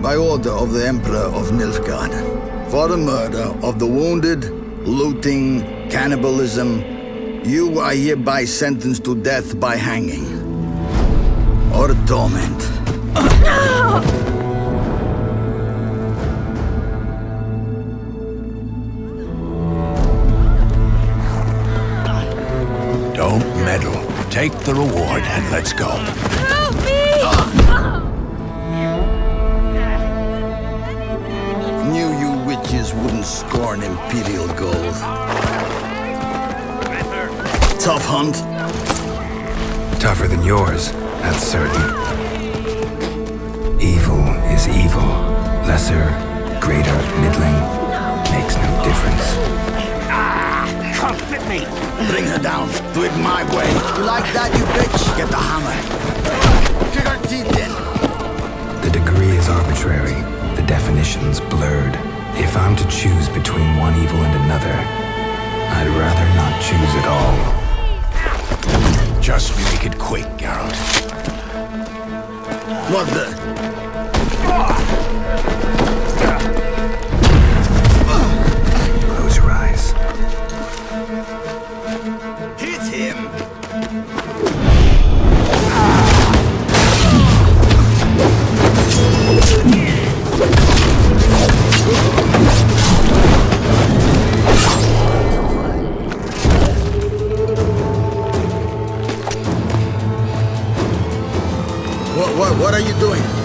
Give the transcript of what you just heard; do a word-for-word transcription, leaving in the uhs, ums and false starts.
By order of the Emperor of Nilfgaard, for the murder of the wounded, looting, cannibalism, you are hereby sentenced to death by hanging. Or torment. Don't meddle. Take the reward and let's go. Help me! Knew you witches wouldn't scorn Imperial gold. Tough hunt? Tougher than yours, that's certain. Evil is evil. Lesser, greater, middling, makes no difference. Come fit me! Bring her down. Do it my way. You like that, you bitch? Get the hammer. Kick her teeth in. The degree is arbitrary, the definition's blurred. If I'm to choose between one evil and another, I'd rather not choose at all. Just make it quick, Geralt. What the? Close your eyes. Hit him! What, what, what are you doing?